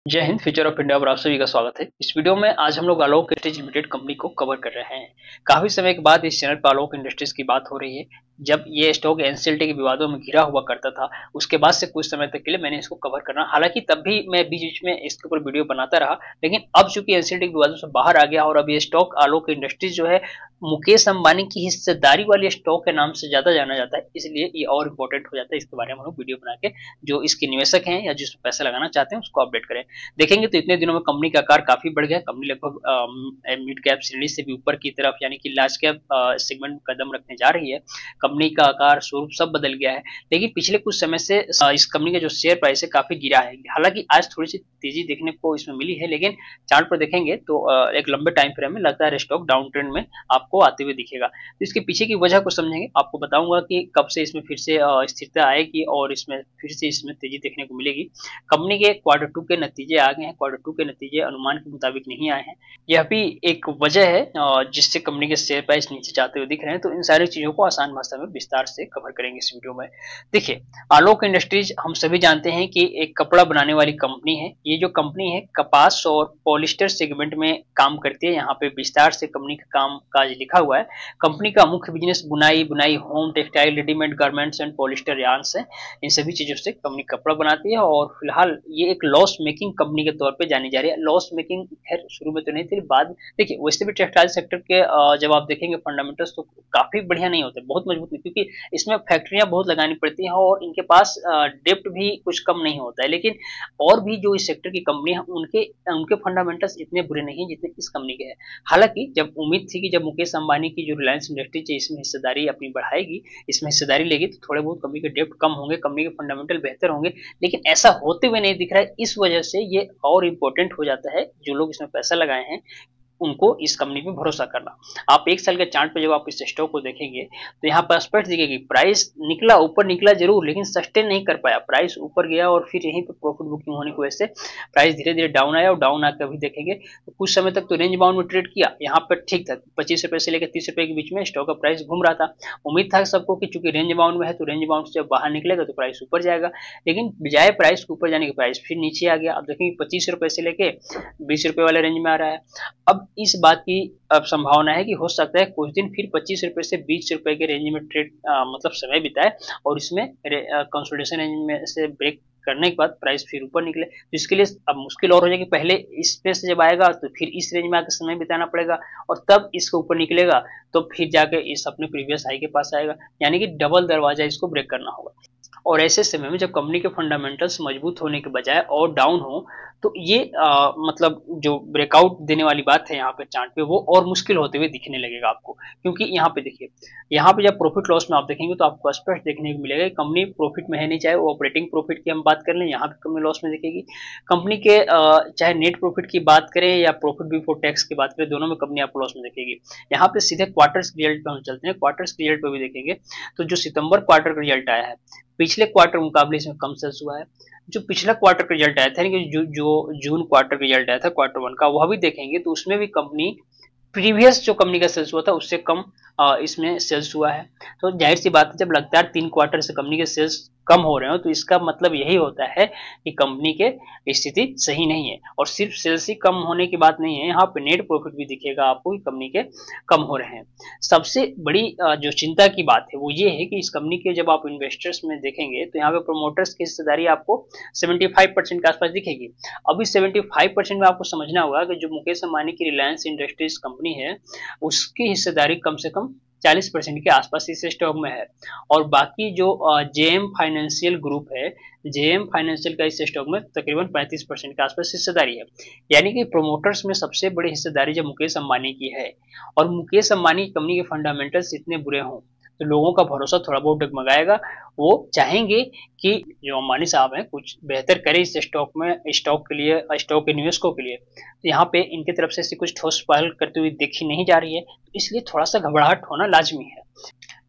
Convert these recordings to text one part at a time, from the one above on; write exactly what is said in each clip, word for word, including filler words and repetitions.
जय Hind. Future of India पर आप सभी का स्वागत है। इस वीडियो में आज हम लोग आलोक इंडस्ट्रीज लिमिटेड कंपनी को कवर कर रहे हैं। काफी समय के बाद इस चैनल पर आलोक इंडस्ट्रीज की बात हो रही है। जब ये स्टॉक एनसीएलटी के विवादों में घिरा हुआ करता था, उसके बाद से कुछ समय तक के लिए मैंने इसको कवर करना, हालांकि तब भी मैं बीच बीच में इसके ऊपर वीडियो बनाता रहा, लेकिन अब चूंकि एनसीएलटी के विवादों से बाहर आ गया और अब ये स्टॉक आलोक इंडस्ट्रीज जो है मुकेश अंबानी की हिस्सेदारी वाली स्टॉक के नाम से ज्यादा जाना जाता है, इसलिए ये और इम्पोर्टेंट हो जाता है। इसके बारे में हम लोग वीडियो बना के जो इसके निवेशक हैं या जिसमें पैसा लगाना चाहते हैं उसको अपडेट करें। देखेंगे तो इतने दिनों में कंपनी का आकार काफी बढ़ गया। कंपनी लगभग मिड कैप श्रेणी से भी ऊपर की तरफ यानी कि लार्ज कैप सेगमेंट में कदम रखने जा रही है। कंपनी का आकार स्वरूप सब बदल गया है, लेकिन पिछले कुछ समय से इस कंपनी का जो शेयर प्राइस है काफी गिरा है। हालांकि आज थोड़ी सी तेजी देखने को इसमें मिली है, लेकिन चार्ट पर देखेंगे तो एक लंबे टाइम फ्रेम में लगता है स्टॉक डाउन ट्रेंड में आपको आते हुए दिखेगा। तो इसके पीछे की वजह को समझेंगे, आपको बताऊंगा कि कब से इसमें फिर से स्थिरता आएगी और इसमें फिर से इसमें तेजी देखने को मिलेगी। कंपनी के क्वार्टर टू के नतीजे आ गए हैं। क्वार्टर टू के नतीजे अनुमान के मुताबिक नहीं आए हैं, यह भी एक वजह है जिससे कंपनी के शेयर प्राइस नीचे जाते हुए दिख रहे हैं। तो इन सारी चीजों को आसान भाषा में विस्तार से कवर करेंगे इस वीडियो में। देखिए, आलोक इंडस्ट्रीज हम सभी जानते हैं कि एक कपड़ा बनाने वाली कंपनी है। ये जो कंपनी है कपास और पॉलिस्टर सेगमेंट में काम करती है। यहाँ पे विस्तार से कंपनी का काम काज लिखा हुआ है। कंपनी का मुख्य बिजनेस बुनाई बुनाई home textile readymade garments and polyester yarns है। इन सभी चीजों से कंपनी कपड़ा बनाती है और फिलहाल ये एक लॉस मेकिंग कंपनी के तौर पे जानी जा रही है। लॉस मेकिंग खैर शुरू में तो नहीं थी, बाद देखिए वैसे भी टेक्सटाइल सेक्टर के जब आप देखेंगे फंडामेंटल्स तो काफी बढ़िया नहीं होते, बहुत मजबूत नहीं, क्योंकि इसमें फैक्ट्रियां बहुत लगानी पड़ती हैं और इनके पास डेप्ट भी कुछ कम नहीं होता है। लेकिन और भी जो इस सेक्टर की कंपनी है उनके उनके फंडामेंटल्स इतने बुरे नहीं है जितने इस कंपनी के हैं। हालांकि जब उम्मीद थी कि जब मुकेश अंबानी की जो रिलायंस इंडस्ट्रीज है इसमें हिस्सेदारी अपनी बढ़ाएगी, इसमें हिस्सेदारी लेगी, तो थोड़े बहुत कंपनी के डेप्ट कम होंगे, कंपनी के फंडामेंटल बेहतर होंगे, लेकिन ऐसा होते हुए नहीं दिख रहा है। इस वजह से ये और इम्पोर्टेंट हो जाता है जो लोग इसमें पैसा लगाए हैं उनको इस कंपनी पे भरोसा करना। आप एक साल के चार्ट पे जब आप इस स्टॉक को देखेंगे तो यहाँ पर स्पष्ट दिखेगी प्राइस निकला, ऊपर निकला जरूर, लेकिन सस्टेन नहीं कर पाया। प्राइस ऊपर गया और फिर यहीं पे प्रॉफिट बुकिंग होने की वजह से प्राइस धीरे धीरे डाउन आया और डाउन आकर अभी देखेंगे तो कुछ समय तक तो रेंज बाउंड में ट्रेड किया। यहाँ पर ठीक था, पच्चीस रुपए से लेकर तीस रुपए के बीच में स्टॉक का प्राइस घूम रहा था। उम्मीद था सबको कि चूंकि रेंज बाउंड में है तो रेंज बाउंड से जब बाहर निकलेगा तो प्राइस ऊपर जाएगा, लेकिन बजाय प्राइस के ऊपर जाने के प्राइस फिर नीचे आ गया। अब देखेंगे पच्चीस रुपए से लेके बीस रुपए वाले रेंज में आ रहा है। अब इस बात की अब संभावना है कि हो सकता है कुछ दिन फिर पच्चीस रुपए से बीस रुपए के रेंज में ट्रेड मतलब समय बिताए और इसमें कंसोलिडेशन रेंज में से ब्रेक करने के बाद प्राइस फिर ऊपर निकले। तो इसके लिए अब मुश्किल और हो जाएगी, पहले इस पे से जब आएगा तो फिर इस रेंज में आकर समय बिताना पड़ेगा और तब इसके ऊपर निकलेगा तो फिर जाके इस अपने प्रीवियस हाई के पास आएगा, यानी कि डबल दरवाजा इसको ब्रेक करना होगा। और ऐसे समय में जब कंपनी के फंडामेंटल्स मजबूत होने के बजाय और डाउन हो तो ये आ, मतलब जो ब्रेकआउट देने वाली बात है यहाँ पे चार्ट पे वो और मुश्किल होते हुए दिखने लगेगा आपको। क्योंकि यहाँ पे देखिए, यहाँ पे जब प्रॉफिट लॉस में आप देखेंगे तो आपको स्पष्ट देखने को मिलेगा कंपनी प्रॉफिट में है नहीं, चाहे वो ऑपरेटिंग प्रॉफिट की हम बात कर लें यहाँ पे कंपनी लॉस में दिखेगी। कंपनी के चाहे नेट प्रॉफिट की बात करें या प्रॉफिट बिफोर टैक्स की बात करें, दोनों में कंपनी आपको लॉस में दिखेगी। यहाँ पे सीधे क्वार्टर्स रिजल्ट पे हम चलते हैं। क्वार्टर्स रिजल्ट पे भी देखेंगे तो जो सितंबर क्वार्टर का रिजल्ट आया है पिछले क्वार्टर मुकाबले इसमें कम सेल्स हुआ है। जो पिछला क्वार्टर का रिजल्ट आया था कि जो जो जून क्वार्टर का रिजल्ट आया था क्वार्टर वन का, वह भी देखेंगे तो उसमें भी कंपनी प्रीवियस जो कंपनी का सेल्स हुआ था उससे कम इसमें सेल्स हुआ है। तो जाहिर सी बात है जब लगातार तीन क्वार्टर से कंपनी के सेल्स कम हो रहे हो तो इसका मतलब यही होता है कि कंपनी के स्थिति सही नहीं है। और सिर्फ सेल्स ही कम होने की बात नहीं है, यहाँ पे नेट प्रॉफिट भी दिखेगा आपको कि कंपनी के कम हो रहे हैं। सबसे बड़ी जो चिंता की बात है वो ये है कि इस कंपनी के जब आप इन्वेस्टर्स में देखेंगे तो यहाँ पे प्रोमोटर्स की हिस्सेदारी आपको पचहत्तर परसेंट के आसपास दिखेगी। अभी पचहत्तर परसेंट में आपको समझना होगा कि जो मुकेश अंबानी की रिलायंस इंडस्ट्रीज कंपनी है उसकी हिस्सेदारी कम से कम चालीस परसेंट के आसपास इस स्टॉक में है। और बाकी जो जेएम फाइनेंशियल ग्रुप है, जेएम फाइनेंशियल का इस स्टॉक में तकरीबन पैंतीस परसेंट के आसपास हिस्सेदारी है। यानी कि प्रोमोटर्स में सबसे बड़ी हिस्सेदारी जो मुकेश अंबानी की है। और मुकेश अंबानी की कंपनी के फंडामेंटल्स इतने बुरे हों तो लोगों का भरोसा थोड़ा बहुत डगमगाएगा। वो चाहेंगे कि जो अंबानी साहब हैं कुछ बेहतर करें इस स्टॉक में, स्टॉक के लिए, स्टॉक के निवेशकों के लिए। तो यहाँ पे इनकी तरफ से कुछ ठोस पहल करते हुए देखी नहीं जा रही है, तो इसलिए थोड़ा सा घबराहट होना लाजमी है।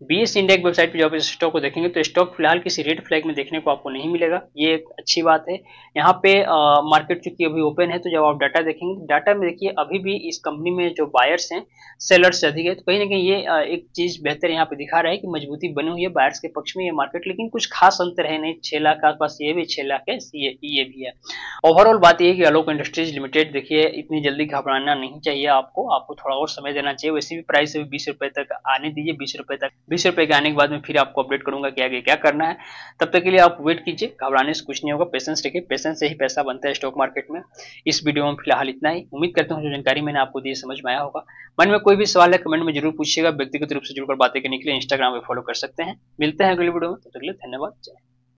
बीएस इंडिया की वेबसाइट पे जब इस स्टॉक को देखेंगे तो स्टॉक फिलहाल किसी रेड फ्लैग में देखने को आपको नहीं मिलेगा, ये एक अच्छी बात है। यहाँ पे मार्केट चूंकि अभी ओपन है तो जब आप डाटा देखेंगे, डाटा में देखिए अभी भी इस कंपनी में जो बायर्स हैं सेलर्स से अधिक है, तो कहीं ना कहीं ये आ, एक चीज बेहतर यहाँ पे दिखा रहा है कि मजबूती बनी हुई है बायर्स के पक्ष में ये मार्केट, लेकिन कुछ खास अंतर है नहीं। छह लाख के आसपास ये भी, छह लाख है ये ये भी है। ओवरऑल बात यह है कि आलोक इंडस्ट्रीज लिमिटेड देखिए इतनी जल्दी घबराना नहीं चाहिए आपको, आपको थोड़ा और समय देना चाहिए। वैसे भी प्राइस अभी बीस रुपए तक आने दीजिए, बीस रुपए तक, बीस रुपए के आने के बाद में फिर आपको अपडेट करूंगा कि आगे क्या करना है। तब तक के लिए आप वेट कीजिए, घबराने से कुछ नहीं होगा, पेशेंस रखिए, पेशेंस से ही पैसा बनता है स्टॉक मार्केट में। इस वीडियो में फिलहाल इतना ही। उम्मीद करता हूँ जो जानकारी मैंने आपको दी समझ में आया होगा। मन में कोई भी सवाल है कमेंट में जरूर पूछिएगा, व्यक्तिगत रूप से जुड़कर बातें करने के लिए इंस्टाग्राम पे फॉलो कर सकते हैं। मिलते हैं अगली वीडियो में, तब तक के लिए धन्यवाद।